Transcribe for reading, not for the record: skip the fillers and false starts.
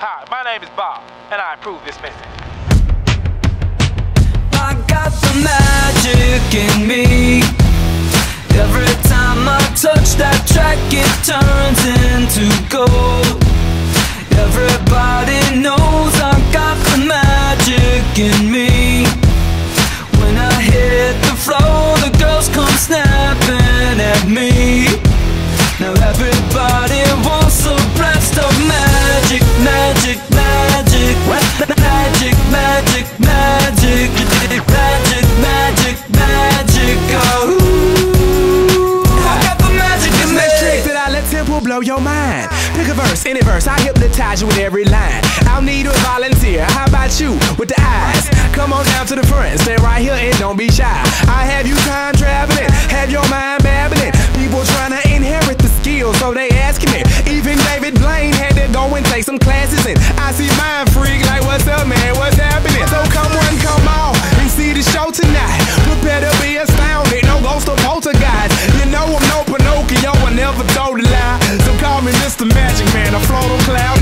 Hi, my name is Bob, and I approve this message. I got the magic in me. Every time I touch that track, it turns into gold. Everybody knows I got the magic in me. When I hit the floor, the girls come snapping at me. Now everybody wants a blast of magic, magic, magic, magic, magic, magic, magic, magic, magic, oh. I got the magic in me. Trick that I let tempo blow your mind. Pick a verse, any verse, I hypnotize you with every line. I'll need a volunteer, how about you with the eyes? Come on down to the front, stay right here and don't be shy. I have you time traveling, have your mind babbling. People trying to inherit the skills, so they asking me. Even David Blaine had to go and take some classes in. I see mind freak like, what's up man, what's happening? So come on, come on, and see the show tonight. Prepare to be astounded, no ghost or poltergeist. You know I'm no Pinocchio, I never told a lie. So call me Mr. Magic Man, I float on clouds.